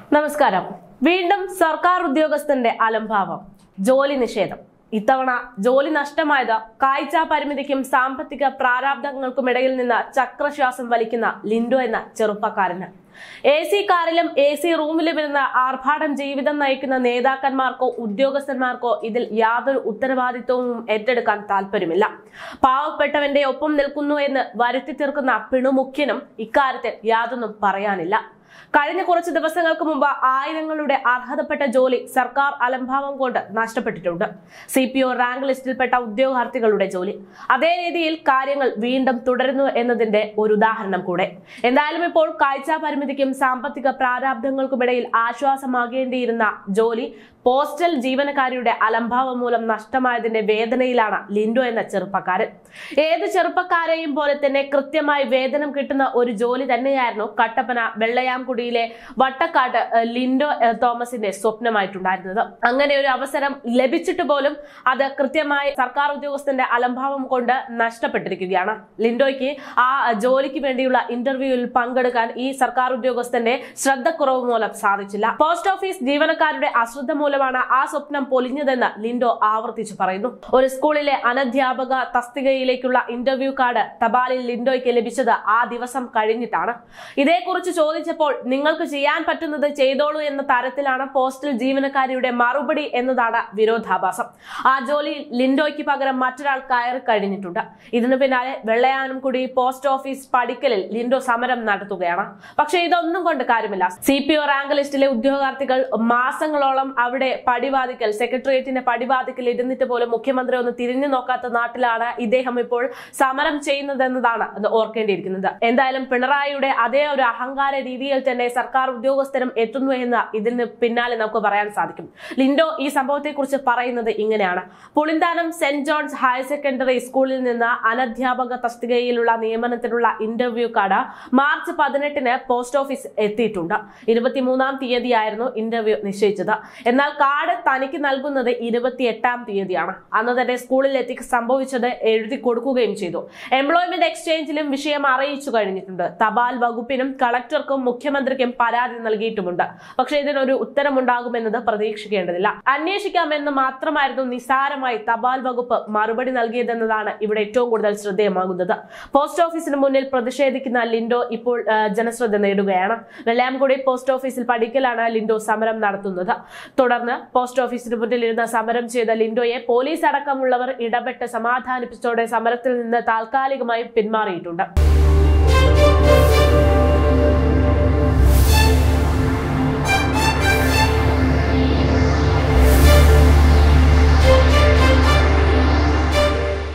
നമസ്കാരം. വീണ്ടും സർക്കാർ ഉദ്യോഗസ്ഥന്റെ അലംഭാവം, ജോലി നിഷേധം. ഇത്തവണ ജോലി നഷ്ടമായത് കാഴ്ച പരിമിതിക്കും സാമ്പത്തിക പ്രാരാബ്ധങ്ങൾക്കുമിടയിൽ നിന്ന് ചക്രശ്വാസം വലിക്കുന്ന ലിൻഡോ എന്ന ചെറുപ്പക്കാരന്. AC കാറിലും AC റൂമിലും ഇരുന്ന് ആർഭാടം ജീവിതം നയിക്കുന്ന നേതാക്കന്മാർക്കോ ഉദ്യോഗസ്ഥന്മാർക്കോ ഇതിൽ യാതൊരു ഉത്തരവാദിത്വവും ഏറ്റെടുക്കാൻ താല്പര്യമില്ല. പാവപ്പെട്ടവന്റെ ഒപ്പം നിൽക്കുന്നു എന്ന് വരുത്തി തീർക്കുന്ന പിണുമുഖ്യനും ഇക്കാര്യത്തിൽ യാതൊന്നും പറയാനില്ല. കഴിഞ്ഞ കുറച്ച് ദിവസങ്ങൾക്ക് മുമ്പ് ആയിരങ്ങളുടെ അർഹതപ്പെട്ട ജോലി സർക്കാർ അലംഭാവം കൊണ്ട് നഷ്ടപ്പെട്ടിട്ടുണ്ട്. CPO റാങ്ക് ലിസ്റ്റിൽപ്പെട്ട ഉദ്യോഗാർത്ഥികളുടെ ജോലി. അതേ രീതിയിൽ കാര്യങ്ങൾ വീണ്ടും തുടരുന്നു എന്നതിന്റെ ഒരു ഉദാഹരണം കൂടെ. എന്തായാലും ഇപ്പോൾ കാഴ്ച പരിമിതിക്കും സാമ്പത്തിക പ്രാരാബ്ധങ്ങൾക്കുമിടയിൽ ആശ്വാസമാകേണ്ടിയിരുന്ന ജോലി പോസ്റ്റൽ ജീവനക്കാരിയുടെ അലംഭാവം മൂലം നഷ്ടമായതിന്റെ വേദനയിലാണ് ലിൻഡോ എന്ന ചെറുപ്പക്കാരൻ. ഏത് ചെറുപ്പക്കാരെയും പോലെ തന്നെ കൃത്യമായി വേതനം കിട്ടുന്ന ഒരു ജോലി തന്നെയായിരുന്നു കട്ടപ്പന വെള്ളയാംകുടിയിലെ വട്ടക്കാട് ലിൻഡോ തോമസിന്റെ സ്വപ്നമായിട്ടുണ്ടായിരുന്നത്. അങ്ങനെ ഒരു അവസരം ലഭിച്ചിട്ട് പോലും അത് കൃത്യമായി സർക്കാർ ഉദ്യോഗസ്ഥന്റെ അലംഭാവം കൊണ്ട് നഷ്ടപ്പെട്ടിരിക്കുകയാണ്. ലിൻഡോയ്ക്ക് ആ ജോലിക്ക് വേണ്ടിയുള്ള ഇന്റർവ്യൂവിൽ പങ്കെടുക്കാൻ ഈ സർക്കാർ ഉദ്യോഗസ്ഥന്റെ ശ്രദ്ധക്കുറവ് മൂലം സാധിച്ചില്ല. പോസ്റ്റ് ഓഫീസ് ജീവനക്കാരുടെ അശ്രദ്ധ മൂലമാണ് ആ സ്വപ്നം പൊലിഞ്ഞതെന്ന് ലിൻഡോ ആവർത്തിച്ചു പറയുന്നു. ഒരു സ്കൂളിലെ അനധ്യാപക തസ്തികയിലേക്കുള്ള ഇന്റർവ്യൂ കാർഡ് തപാലിൽ ലിൻഡോയ്ക്ക് ലഭിച്ചത് ആ ദിവസം കഴിഞ്ഞിട്ടാണ്. ഇതേക്കുറിച്ച് ചോദിച്ചപ്പോൾ നിങ്ങൾക്ക് ചെയ്യാൻ പറ്റുന്നത് ചെയ്തോളൂ എന്ന തരത്തിലാണ് പോസ്റ്റൽ ജീവനക്കാരിയുടെ മറുപടി എന്നതാണ് വിരോധാഭാസം. ആ ജോലി ലിൻഡോയ്ക്ക് പകരം മറ്റൊരാൾ കയറി കഴിഞ്ഞിട്ടുണ്ട്. ഇതിനു പിന്നാലെ വെള്ളയാംകുടി പോസ്റ്റ് ഓഫീസ് പടിക്കലിൽ ലിൻഡോ സമരം നടത്തുകയാണ്. പക്ഷേ ഇതൊന്നും കൊണ്ട് കാര്യമില്ല. CPO റാങ്ക് ലിസ്റ്റിലെ ഉദ്യോഗാർത്ഥികൾ മാസങ്ങളോളം അവിടെ പടിവാതിക്കൽ, സെക്രട്ടേറിയറ്റിന്റെ പടിവാതിക്കൽ ഇരുന്നിട്ട് പോലും മുഖ്യമന്ത്രി ഒന്ന് തിരിഞ്ഞു നോക്കാത്ത നാട്ടിലാണ് ഇദ്ദേഹം ഇപ്പോൾ സമരം ചെയ്യുന്നതെന്നതാണ് ഓർക്കേണ്ടിയിരിക്കുന്നത്. എന്തായാലും പിണറായിയുടെ അതേ ഒരു അഹങ്കാര രീതിയിൽ തന്നെ സർക്കാർ ഉദ്യോഗസ്ഥരും എത്തുന്നു എന്ന് ഇതിന് പിന്നാലെ നമുക്ക് പറയാൻ സാധിക്കും. ലിൻഡോ ഈ സംഭവത്തെ കുറിച്ച് പറയുന്നത് ഇങ്ങനെയാണ്. Pulinthanam saint John's higher secondary സ്കൂളിൽ നിന്ന് അനധ്യാപക തസ്തികയിലുള്ള നിയമനത്തിനുള്ള interview card March 18 post office എത്തിയിട്ടുണ്ട്. 23-ാം തീയതിയായിരുന്നു ഇന്റർവ്യൂ നിശ്ചയിച്ചത്. എന്നാൽ കാർഡ് തനിക്ക് നൽകുന്നത് 28-ാം തീയതിയാണ്. അന്ന് തന്നെ സ്കൂളിൽ എത്തി സംഭവിച്ചത് എഴുതി കൊടുക്കുകയും ചെയ്തു. എംപ്ലോയ്മെന്റ് എക്സ്ചേഞ്ചിലും വിഷയം അറിയിച്ചു കഴിഞ്ഞിട്ടുണ്ട്. തപാൽ വകുപ്പിനും കളക്ടർക്കും മുഖ്യമന്ത്രിക്കും പരാതി നൽകിയിട്ടുമുണ്ട്. പക്ഷേ ഇതിനൊരു ഉത്തരമുണ്ടാകുമെന്നത് പ്രതീക്ഷിക്കേണ്ടതില്ല. അന്വേഷിക്കാമെന്ന് മാത്രമായിരുന്നു നിസാരമായി തപാൽ വകുപ്പ് മറുപടി നൽകിയതെന്നതാണ് ഇവിടെ ഏറ്റവും കൂടുതൽ ശ്രദ്ധേയമാകുന്നത്. പോസ്റ്റ് ഓഫീസിന് മുന്നിൽ പ്രതിഷേധിക്കുന്ന ലിൻഡോ ഇപ്പോൾ ജനശ്രദ്ധ നേടുകയാണ്. വെള്ളയാംകുടി പോസ്റ്റ് ഓഫീസിൽ പടിക്കലാണ് ലിൻഡോ സമരം നടത്തുന്നത്. തുടർന്ന് പോസ്റ്റ് ഓഫീസിന് മുന്നിലിരുന്ന് സമരം ചെയ്ത ലിൻഡോയെ പോലീസ് അടക്കമുള്ളവർ ഇടപെട്ട് സമാധാനിപ്പിച്ചതോടെ സമരത്തിൽ നിന്ന് താൽക്കാലികമായി പിന്മാറിയിട്ടുണ്ട്.